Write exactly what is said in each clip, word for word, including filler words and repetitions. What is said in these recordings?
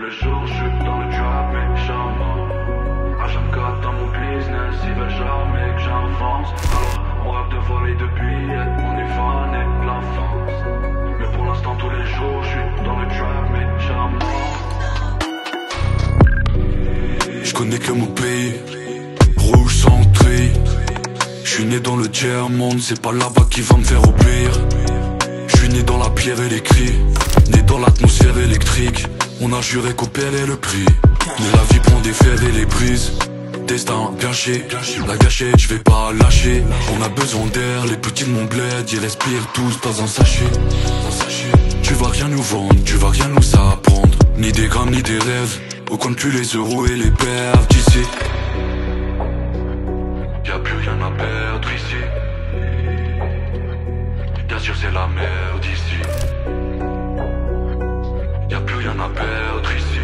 les jours je suis dans le trap méchamment. H vingt-quatre dans mon business, ils veulent jamais que j'avance. Alors on rêve de voler de billets, on est fan et de la France. Mais pour l'instant tous les jours je suis dans le trap méchamment. Je connais que mon pays, rouge sans tri. Je suis né dans le tiers-monde, c'est pas là-bas qui va me faire obéir. Je suis né dans la pierre et les cris, né dans l'atmosphère électrique. On a juré qu'on paierait le prix, mais la vie prend des fers et les brises. Destin gâché, la gâchette je vais pas lâcher. On a besoin d'air, les petits de mon bled, ils respirent tous dans un sachet. Tu vas rien nous vendre, tu vas rien nous apprendre. Ni des grammes ni des rêves, on compte plus les euros et les pertes d'ici. Y'a plus rien à perdre ici. Bien sûr c'est la merde ici. Y'a plus rien à perdre ici.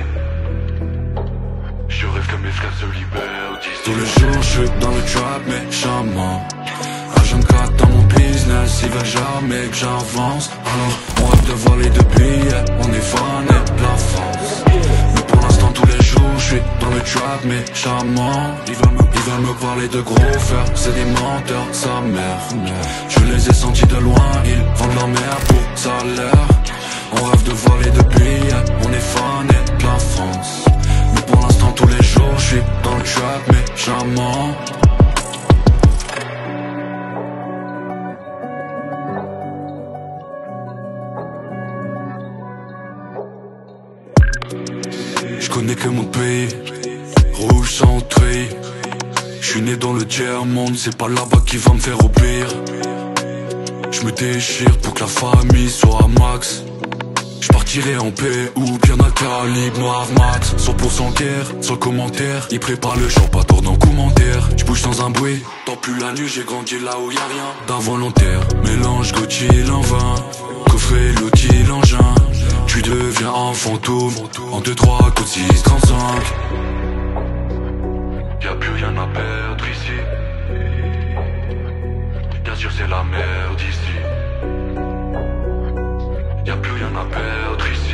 Je rêve que mes frères se libèrent d'ici. Tous les jours je suis dans le trap méchamment. H vingt-quatre dans mon business, ils veulent jamais que j'avance. Alors on rêve de voler de billets, on est fan et de la France. Mais pour l'instant tous les jours je suis dans le trap méchamment. Ils veulent me, ils veulent me parler de gros frères, c'est des menteurs, sa mère. Je les ai sentis de loin, ils vendent leur mère pour salaire. On rêve de voler de billets, on est fan et de la France. Mais pour l'instant tous les jours je suis dans le trap méchamment. Je connais que mon pays, rouge sans tri. Je suis né dans le tiers-monde, c'est pas là-bas qui va me faire obéir. Je me déchire pour que la famille soit à max. Je partirai en paix ou bien à calibre noir max. Cent pour cent guerre, sans commentaire. Ils préparent le champ, pas tort dans commentaire. Je bouge dans un bruit, tant plus la nuit. J'ai grandi là où y'a rien d'involontaire. Mélange Gauthier en vain, coffret l'outil l'engin. Tu deviens un fantôme, en deux trois code six trente-cinq. Y'a plus rien à perdre ici. Bien sûr c'est la merde ici. Y'a plus rien à perdre ici.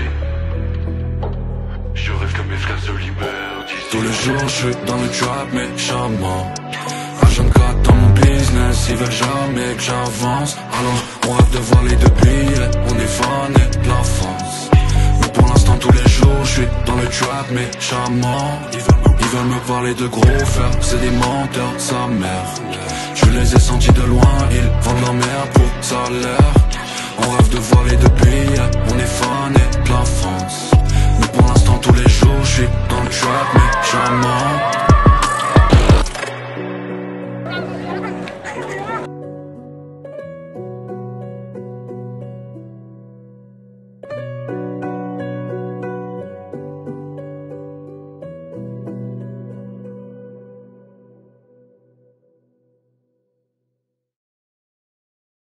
Je rêve que mes frères se libèrent d'ici. Tous les jours je suis dans le trap méchamment. H vingt-quatre dans mon business, ils veulent jamais que j'avance. Alors on rêve de voler de billets, on est fan et de la France. Mais pour l'instant tous les jours je suis dans le trap méchamment. Ils veulent me, ils veulent me parler de gros frères, c'est des menteurs, sa mère. Je les ai sentis de loin, ils vendent leur mère pour salaire.